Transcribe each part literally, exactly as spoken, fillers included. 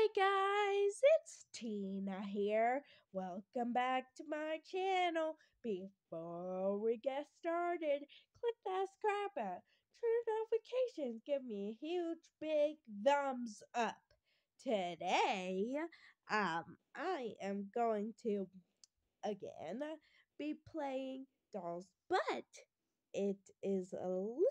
Hi guys, it's Tina here. Welcome back to my channel. Before we get started, click that subscribe button, turn notifications, give me a huge big thumbs up. Today, um, I am going to again be playing dolls, but it is a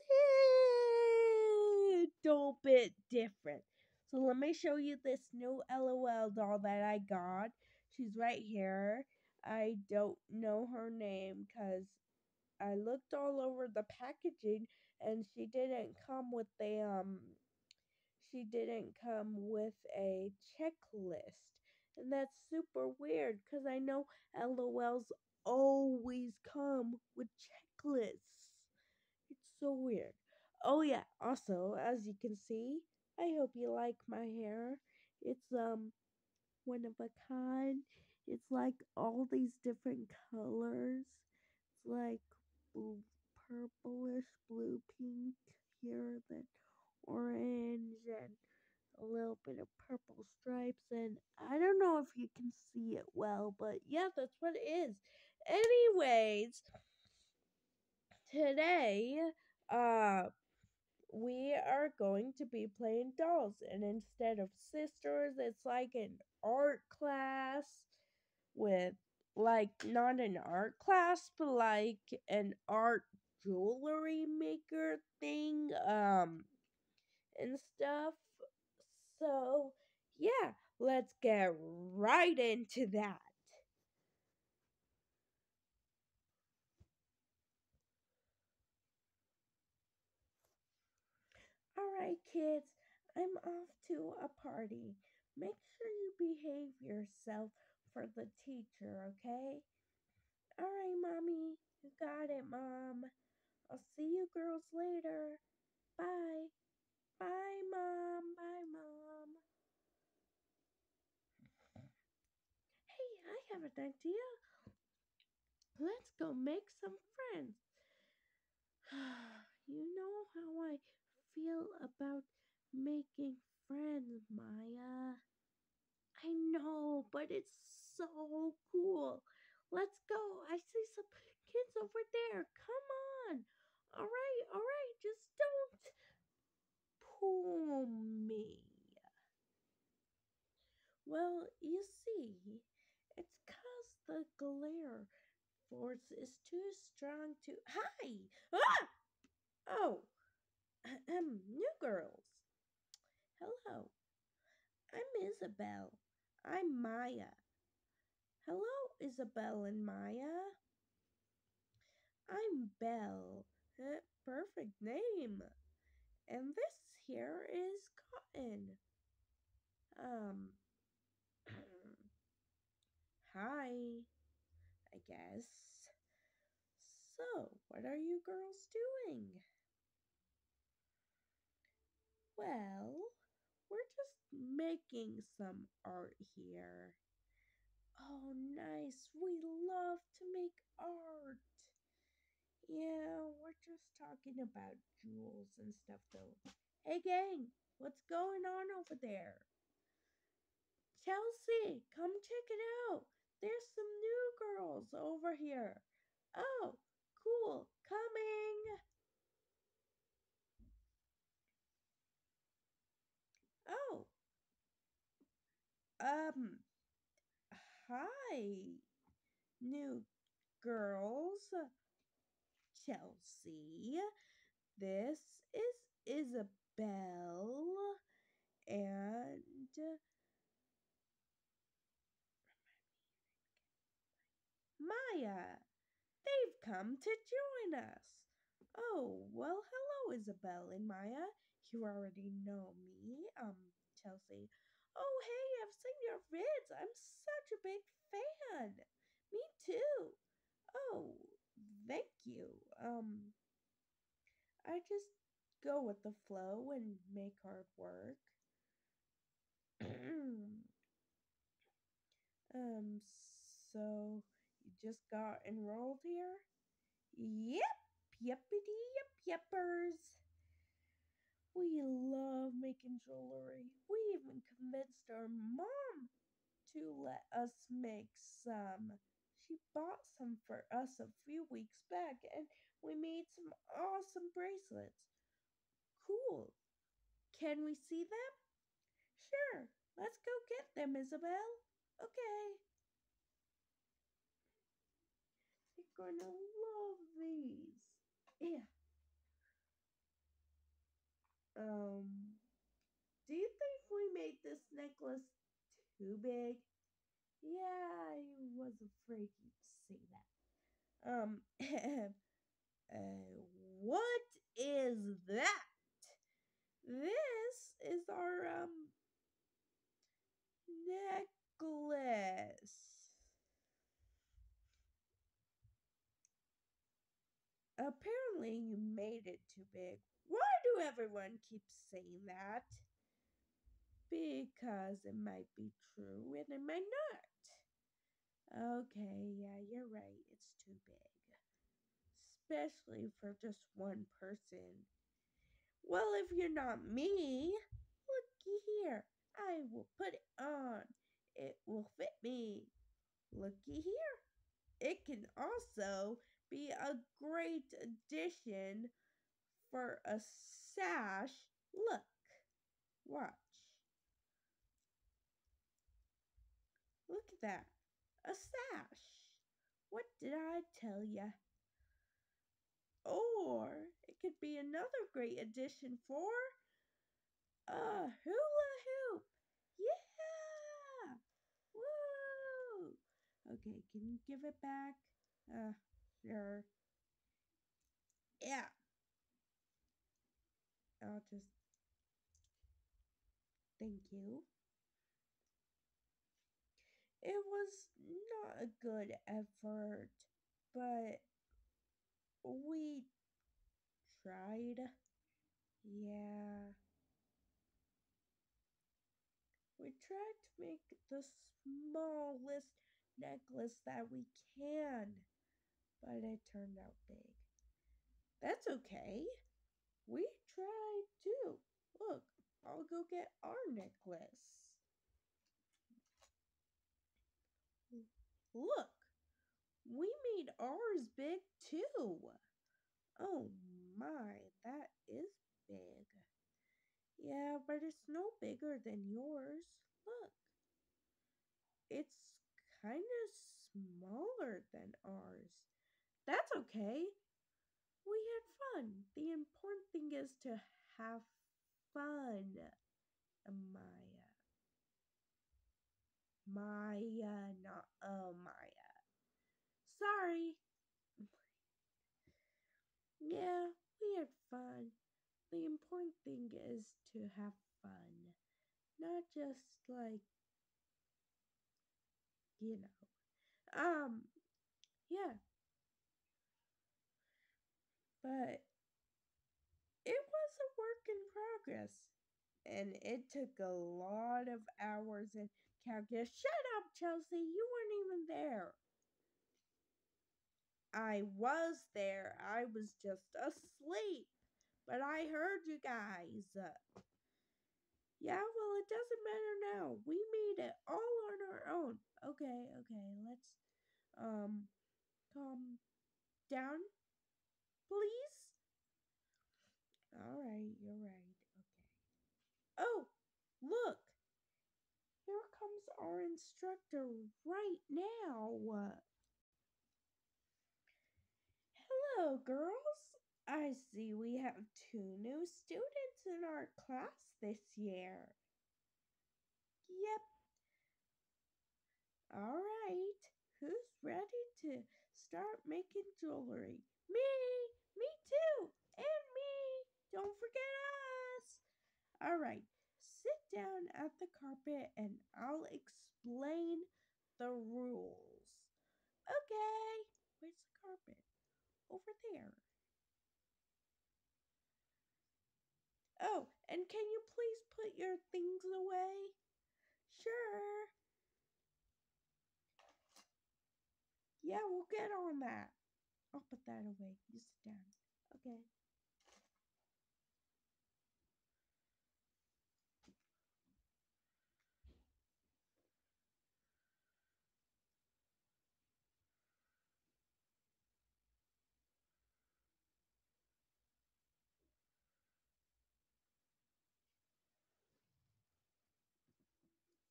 little bit different. So let me show you this new LOL doll that I got. She's right here. I don't know her name because I looked all over the packaging and she didn't come with a um she didn't come with a checklist. And that's super weird because I know LOLs always come with checklists. It's so weird. Oh yeah, also, as you can see, I hope you like my hair. It's um one of a kind. It's like all these different colors. It's like blue, purplish, blue, pink here, then orange, and a little bit of purple stripes. And I don't know if you can see it well, but yeah, that's what it is. Anyways, today, uh, we are going to be playing dolls, and instead of sisters, it's like an art class with, like, not an art class, but like an art jewelry maker thing, um, and stuff. So, yeah, let's get right into that. Alright, kids, I'm off to a party. Make sure you behave yourself for the teacher, okay? Alright, Mommy. You got it, Mom. I'll see you girls later. Bye. Bye, Mom. Bye, Mom. Hey, I have an idea. Let's go make some friends. You know how I feel about making friends, Maya. I know, but it's so cool. Let's go. I see some kids over there. Come on. All right, all right. Just don't pull me. Well, you see, it's 'cause the glare force is too strong to. Hi! Ah! Oh, ahem, new girls. Hello, I'm Isabel. I'm Maya. Hello, Isabel and Maya. I'm Belle. Uh, perfect name. And this here is Cotton. Um, hi, I guess. So, what are you girls doing? Well, we're just making some art here. Oh, nice. We love to make art. Yeah, we're just talking about jewels and stuff, though. Hey, gang, what's going on over there? Chelsea, come check it out. There's some new girls over here. Oh, cool. Coming. Oh, um, hi, new girls. Chelsea. This is Isabel and Maya. They've come to join us. Oh, well, hello, Isabel and Maya. You already know me, um, Chelsea. Oh, hey, I've seen your vids. I'm such a big fan. Me too. Oh, thank you. Um, I just go with the flow and make hard work. um, so you just got enrolled here? Yep, yepity yep yeppers. We love making jewelry. We even can convinced our mom to let us make some. She bought some for us a few weeks back and we made some awesome bracelets. Cool. Can we see them? Sure. Let's go get them, Isabel. Okay. You're gonna love these. Yeah. Um, do you think we made this necklace too big? Yeah, I was afraid you'd say that. Um, uh, what is that? This is our, um, necklace. Apparently, you made it too big. Why do everyone keep saying that? Because it might be true and it might not. Okay, yeah, you're right. It's too big. Especially for just one person. Well, if you're not me, looky here. I will put it on. It will fit me. Looky here. It can also be a great addition for a sash. Look. Watch. Look at that. A sash. What did I tell ya? Or it could be another great addition for a hula hoop. Yeah! Woo! Okay, can you give it back? Uh, sure. Yeah. I'll just. Thank you. It was not a good effort, but we tried. Yeah. We tried to make the smallest necklace that we can, but it turned out big. That's okay. We tried too. Look, I'll go get our necklace. Look, we made ours big too. Oh my, that is big. Yeah, but it's no bigger than yours. Look, it's kind of smaller than ours. That's okay. We had fun. The important thing is to have fun, Maya. Maya, not oh Maya. Sorry. Yeah, we had fun. The important thing is to have fun. Not just like, you know. Um, yeah. But it was a work in progress. And it took a lot of hours and calculus. Shut up, Chelsea. You weren't even there. I was there. I was just asleep. But I heard you guys. Yeah, well, it doesn't matter now. We made it all on our own. Okay, okay, let's um calm down, please. All right, you're right. Okay. Oh, look. Here comes our instructor right now. Hello, girls. I see we have two new students in our class this year. Yep. All right. Who's ready to start making jewelry? Me! Me too! And me! Don't forget us! All right. Sit down at the carpet and I'll explain the rules. Okay. Where's the carpet? Over there. Oh, and can you please put your things away? Sure. Yeah, we'll get on that. I'll put that away. You sit down. Okay.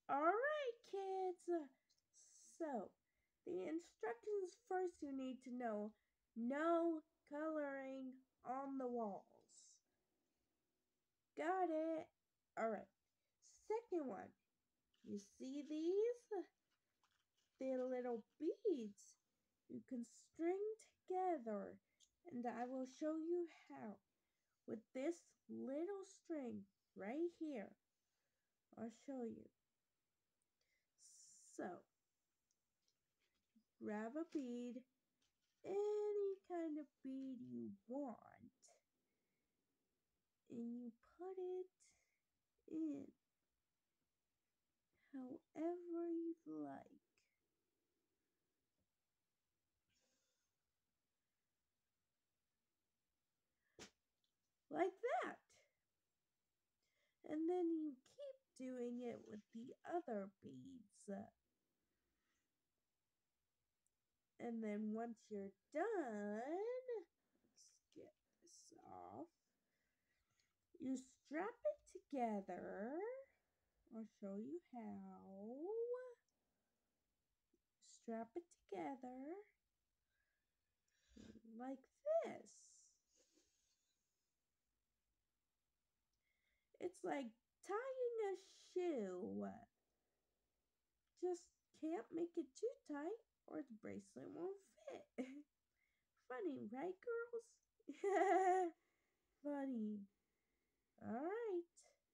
Alright, kids. So, the instructions first you need to know no coloring on the walls. Got it. Alright. Second one. You see these? They're little beads you can string together, and I will show you how. With this little string right here, I'll show you. So, grab a bead, any kind of bead you want, and you put it in however you like. Like that. And then you keep doing it with the other beads. And then once you're done, let's get this off. You strap it together. I'll show you how. Strap it together like this. It's like tying a shoe. Just can't make it too tight or the bracelet won't fit. Funny, right, girls? Funny. Alright.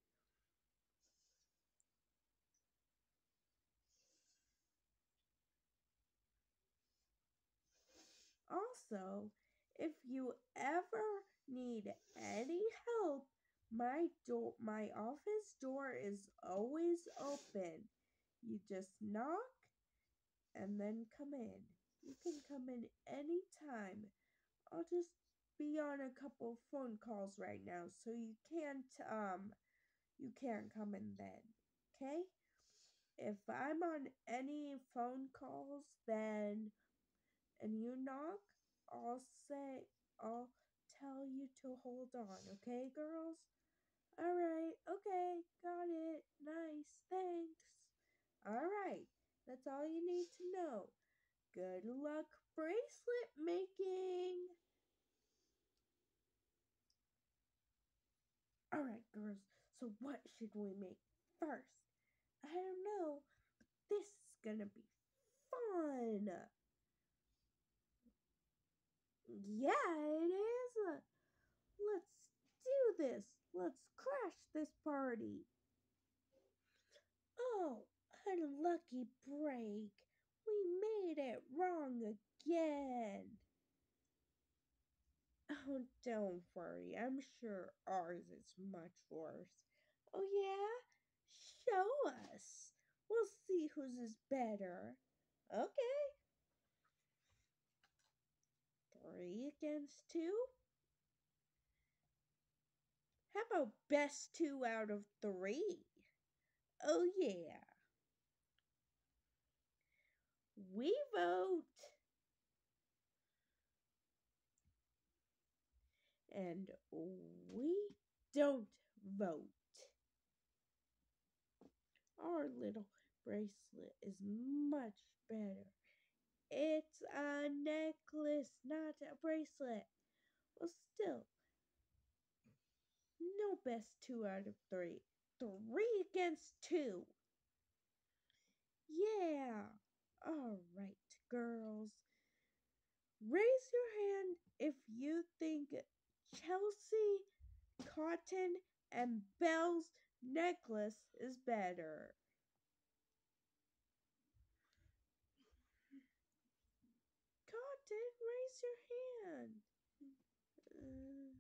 Also, if you ever need any help, my door my office door is always open. You just knock and then come in. You can come in anytime. I'll just be on a couple phone calls right now, so you can't um you can't come in then. Okay? If I'm on any phone calls then and you knock, I'll say I'll tell you to hold on, okay, girls? Alright, okay, got it. Nice, thanks. Alright, that's all you need to know. Good luck bracelet making. Alright, girls, so what should we make first? I don't know, but this is gonna be fun. Yeah, it is. Let's do this. Let's crash this party. Oh, unlucky break. We made it wrong again. Oh, don't worry. I'm sure ours is much worse. Oh, yeah? Show us. We'll see whose is better. Okay. Three against two? How about best two out of three? Oh, yeah. We vote. And we don't vote. Our little bracelet is much better. It's a necklace, not a bracelet. Well, still, no best two out of three. Three against two. Yeah. All right, girls. Raise your hand if you think Chelsea, Cotton, and Belle's necklace is better. Cotton, raise your hand. Uh,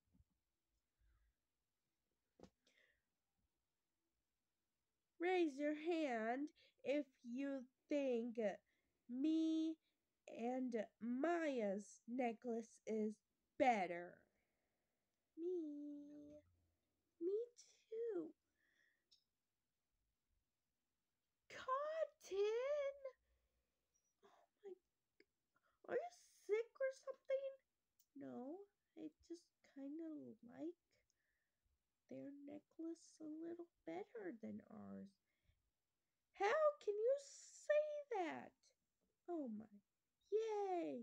raise your hand if you think me and Maya's necklace is better. Me. Me too. Cotton! Oh my. Are you sick or something? No, I just kind of like their necklace a little better than ours. can you say that? Oh my. Yay.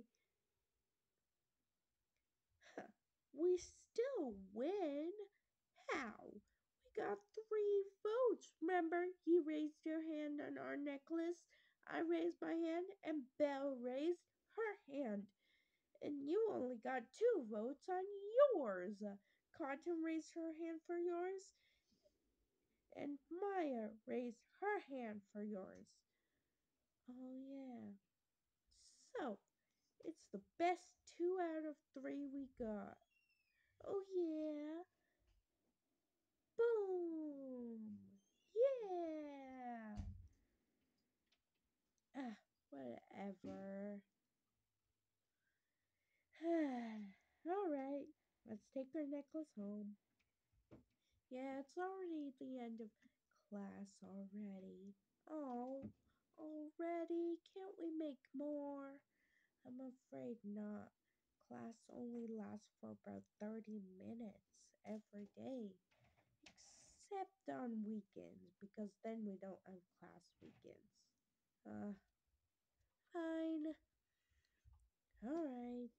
Huh. We still win. How? We got three votes. Remember, you raised your hand on our necklace. I raised my hand, and Belle raised her hand. And you only got two votes on yours. Cotton raised her hand for yours, and Maya raised her hand for yours. Oh, yeah. So, it's the best two out of three we got. Oh, yeah. Boom. Yeah. Ah, whatever. All right. Let's take our necklace home. Yeah, it's already the end of class already. Oh, already? Can't we make more? I'm afraid not. Class only lasts for about thirty minutes every day, except on weekends, because then we don't have class weekends. Uh, fine. Alright.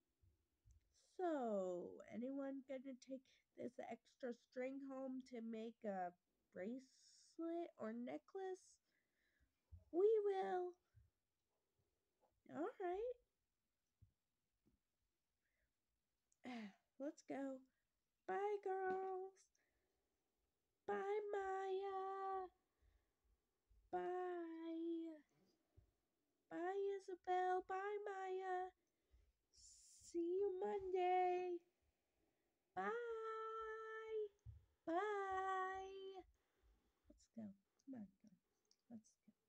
So, anyone gonna take this extra string home to make a bracelet or necklace? We will. Alright. Let's go. Bye, girls. Bye, Maya. Bye. Bye, Isabel. Bye, Maya. See you Monday. Bye. Bye. Let's go. Come on, girl. Let's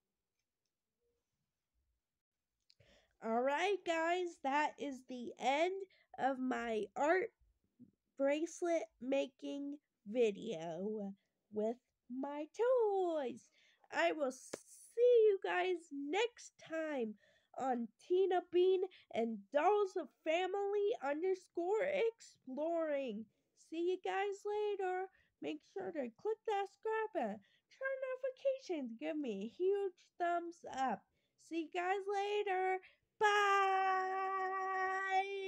go. All right, guys. That is the end of my art bracelet making video with my toys. I will see you guys next time on Tina Bean and Dolls of Family underscore exploring. See you guys later. Make sure to click that subscribe button. Turn notifications. Give me a huge thumbs up. See you guys later. Bye.